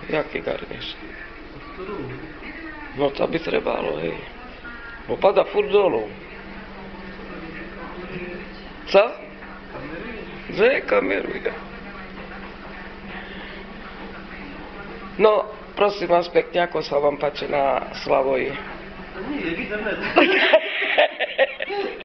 Jaký garniš? No to by trebalo, hej. Bo pada furt dolu. Co? Že kameruje. No, prosím vás pekne, ako sa vám páči na Slavoji? Nie, vidíme.